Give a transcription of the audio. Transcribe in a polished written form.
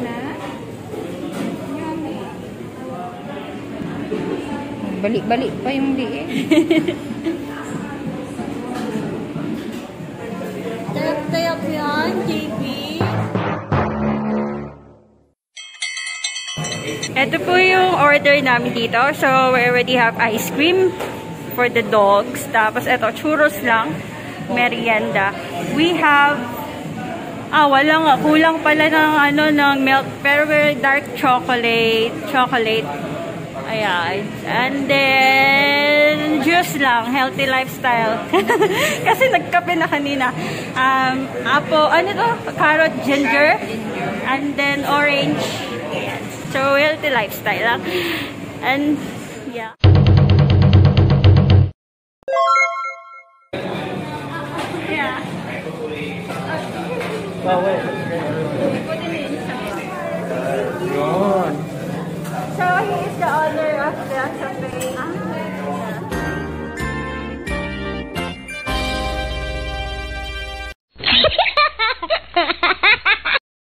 na. Yummy. Balik-balik pa yung liit. Tayap-tayap yan, JB. Ito po yung order namin dito. So, we already have ice cream for the dogs. Tapos, ito, churros lang. Merienda. We have wala nga. Kulang pala ng milk. Pero dark chocolate. Ayan. And then, juice lang. Healthy lifestyle. Kasi nagkape na kanina. Apple, carrot, ginger. And then, orange. Ayan. So, healthy lifestyle lang. And, yeah. Yeah. So, he is the owner of the cafe.